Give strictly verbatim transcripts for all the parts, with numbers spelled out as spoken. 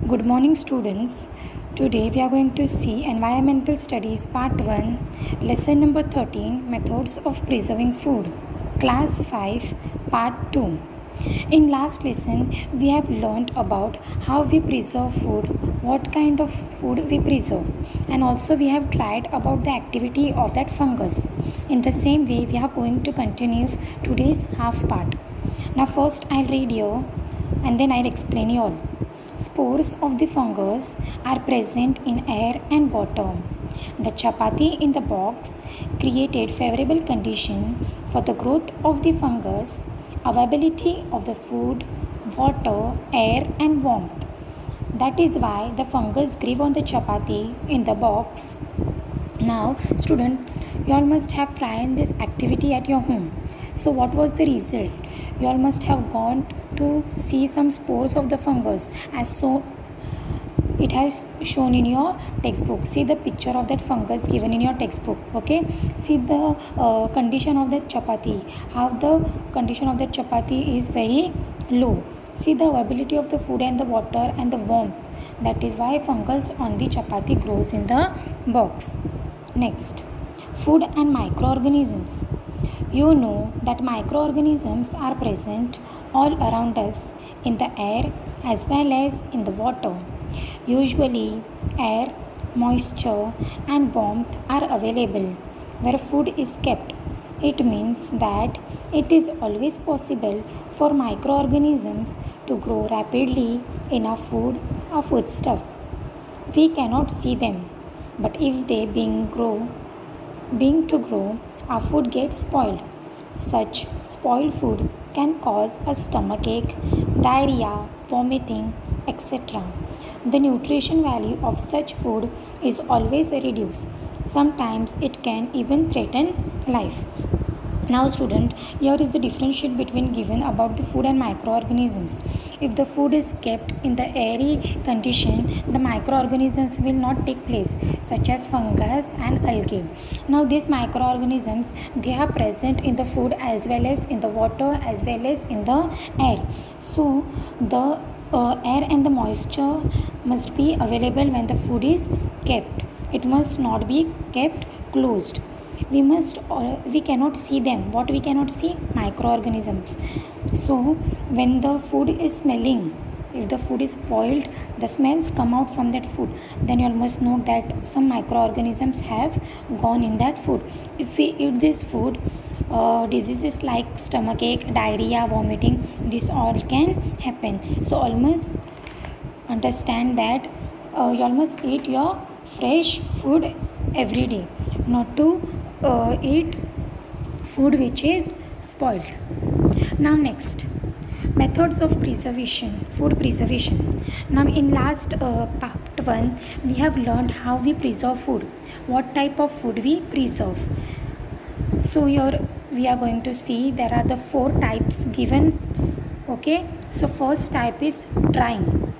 Good morning, students. Today we are going to see Environmental Studies Part one, Lesson number thirteen, Methods of Preserving Food, Class five, Part two. In last lesson, we have learnt about how we preserve food, what kind of food we preserve, and also we have tried about the activity of that fungus. In the same way, we are going to continue today's half part. Now first I'll read you and then I'll explain you all. Spores of the fungus are present in air and water. The chapati in the box created favorable condition for the growth of the fungus, availability of the food, water, air and warmth. That is why the fungus grew on the chapati in the box. Now, student, you all must have tried this activity at your home. So what was the result? You all must have gone to see some spores of the fungus as so it has shown in your textbook. See the picture of that fungus given in your textbook. Okay, see the uh, condition of that chapati, how the condition of that chapati is very low. See the availability of the food and the water and the warmth. That is why fungus on the chapati grows in the box. Next, food and microorganisms. You know that microorganisms are present all around us in the air as well as in the water. Usually, air, moisture, and warmth are available where food is kept. It means that it is always possible for microorganisms to grow rapidly in our food or foodstuffs. We cannot see them, but if they being grow, being to grow, our food gets spoiled. Such spoiled food can cause a stomachache, diarrhea, vomiting, et cetera. The nutrition value of such food is always reduced. Sometimes it can even threaten life. Now student, here is the differentiate between given about the food and microorganisms. If the food is kept in the airy condition, the microorganisms will not take place such as fungus and algae. Now these microorganisms, they are present in the food as well as in the water as well as in the air. So the uh, air and the moisture must be available when the food is kept. It must not be kept closed. We must uh, we cannot see them. What we cannot see? Microorganisms. So when the food is smelling, if the food is spoiled, the smells come out from that food, then you must know that some microorganisms have gone in that food. If we eat this food, uh, diseases like stomachache, diarrhea, vomiting, this all can happen. So almost understand that uh, you must eat your fresh food every day, not to uh, eat food which is spoiled. Now next, methods of preservation, food preservation. Now in last uh, part one, we have learned how we preserve food, what type of food we preserve. So here we are going to see there are the four types given. Okay, so first type is drying.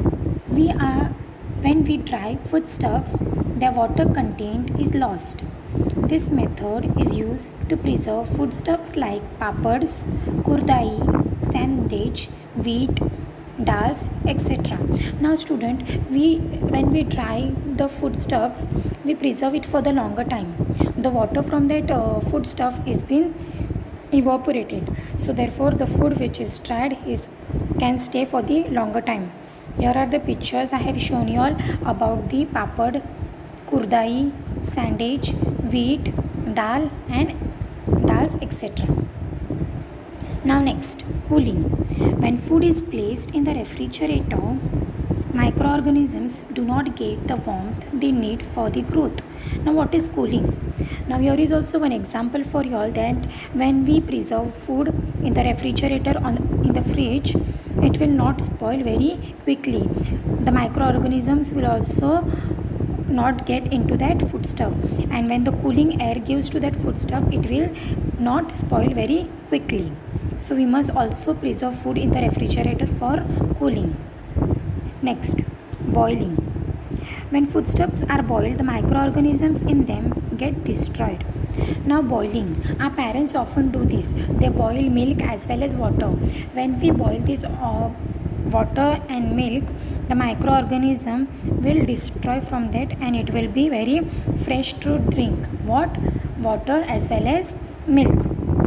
We are when we dry foodstuffs, their water content is lost. This method is used to preserve foodstuffs like papads, kurdai, sandwich, wheat, dals, et cetera. Now student, we when we dry the foodstuffs, we preserve it for the longer time. The water from that uh, foodstuff is been evaporated. So therefore the food which is dried is can stay for the longer time. Here are the pictures I have shown you all about the papad, kurdai, sandwich, wheat, dal and dals, et cetera. Now next, cooling. When food is placed in the refrigerator, microorganisms do not get the warmth they need for the growth. Now what is cooling? Now here is also one example for you all that when we preserve food in the refrigerator on in the fridge, it will not spoil very quickly. The microorganisms will also not get into that foodstuff, and when the cooling air gives to that foodstuff, it will not spoil very quickly. So we must also preserve food in the refrigerator for cooling. Next, boiling. When foodstuffs are boiled, the microorganisms in them get destroyed. Now boiling, our parents often do this. They boil milk as well as water. When we boil this uh, water and milk, the microorganism will destroy from that and it will be very fresh to drink. What? Water as well as milk.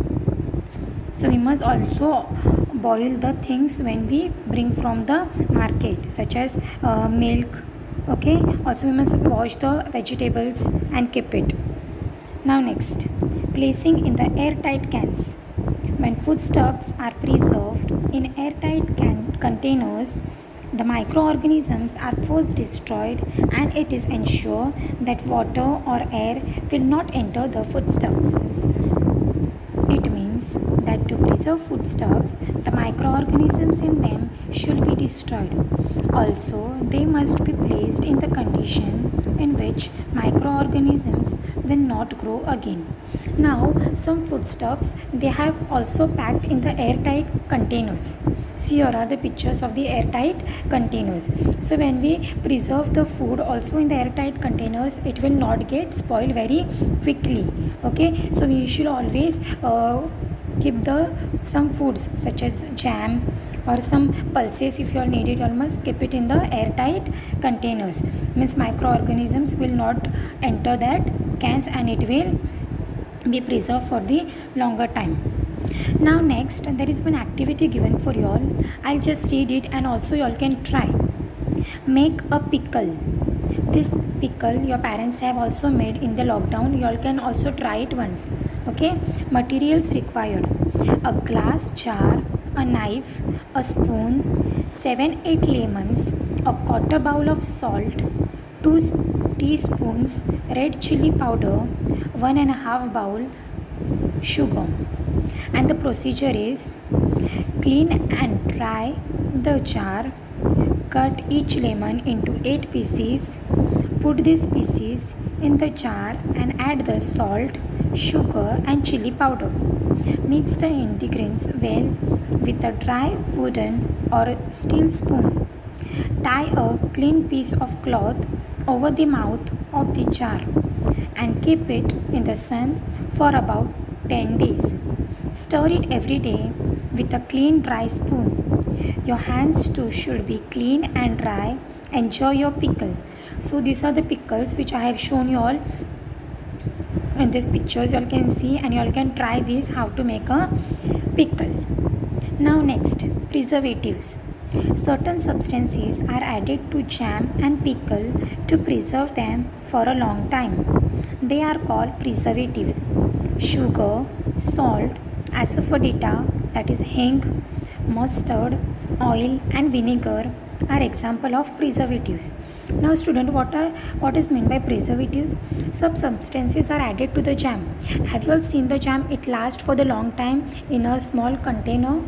So we must also boil the things when we bring from the market, such as uh, milk. Okay, also we must wash the vegetables and keep it. Now next, placing in the airtight cans. When foodstuffs are preserved in airtight can containers, the microorganisms are first destroyed and it is ensured that water or air will not enter the foodstuffs. It means that to preserve foodstuffs, the microorganisms in them should be destroyed. Also, they must be placed in the condition in which microorganisms will not grow again. Now, some foodstuffs they have also packed in the airtight containers. See, here are the pictures of the airtight containers. So when we preserve the food also in the airtight containers, it will not get spoiled very quickly. Okay, so we should always uh, keep the some foods such as jam or some pulses. If you all need it, you all must keep it in the airtight containers. Means microorganisms will not enter that cans and it will be preserved for the longer time. Now next, there is one activity given for you all. I'll just read it and also you all can try. Make a pickle. This pickle your parents have also made in the lockdown. You all can also try it once. Okay. Materials required: a glass jar, a knife, a spoon, seven eight lemons, a quarter bowl of salt, two teaspoons red chili powder, one and a half bowl sugar. And the procedure is: clean and dry the jar, cut each lemon into eight pieces, put these pieces in the jar and add the salt, sugar and chili powder. Mix the ingredients well with a dry wooden or steel spoon. Tie a clean piece of cloth over the mouth of the jar and keep it in the sun for about ten days. Stir it every day with a clean dry spoon. Your hands too should be clean and dry. Enjoy your pickle. So these are the pickles which I have shown you all in these pictures. You all can see and you all can try this how to make a pickle. Now next, preservatives. Certain substances are added to jam and pickle to preserve them for a long time. They are called preservatives. Sugar, salt, asafoetida, that is hing, mustard, oil and vinegar are example of preservatives. Now student, what are what is meant by preservatives? Some substances are added to the jam. Have you all seen the jam? It lasts for the long time in a small container.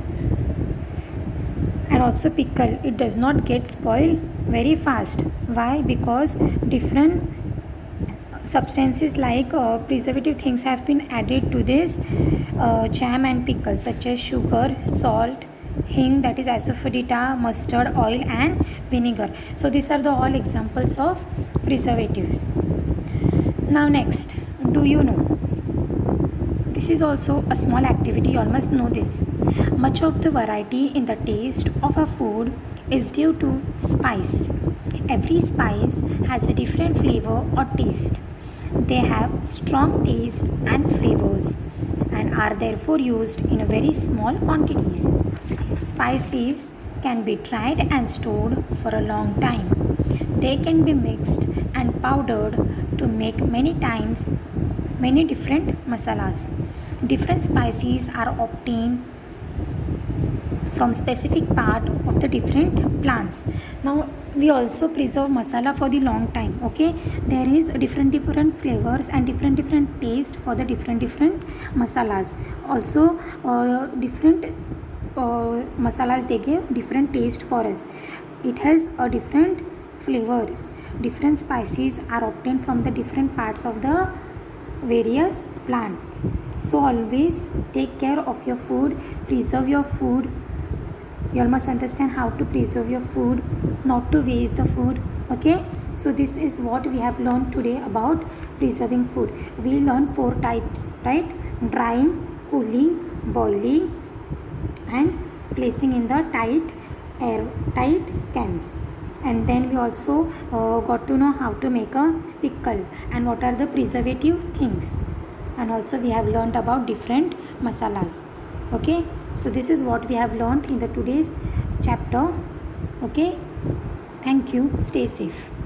And also pickle, it does not get spoiled very fast. Why? Because different substances like uh, preservative things have been added to this uh, jam and pickle, such as sugar, salt, hing, that is asafoetida, mustard, oil and vinegar. So these are the all examples of preservatives. Now next, do you know? This is also a small activity, you all must know this. Much of the variety in the taste of a food is due to spice. Every spice has a different flavor or taste. They have strong taste and flavors and are therefore used in very small quantities. Spices can be dried and stored for a long time. They can be mixed and powdered to make many times many different masalas. Different spices are obtained from specific part of the different plants. Now we also preserve masala for the long time. Okay, there is different different flavors and different different taste for the different different masalas. Also uh, different uh, masalas, they give different taste for us. It has a different flavors. Different spices are obtained from the different parts of the various plants. So always take care of your food, preserve your food. You all must understand how to preserve your food, not to waste the food. Okay, so this is what we have learned today about preserving food. We learned four types, right? Drying, cooling, boiling and placing in the tight airtight cans. And then we also uh, got to know how to make a pickle and what are the preservative things, and also we have learned about different masalas. Okay, so this is what we have learned in the today's chapter. Okay, thank you, stay safe.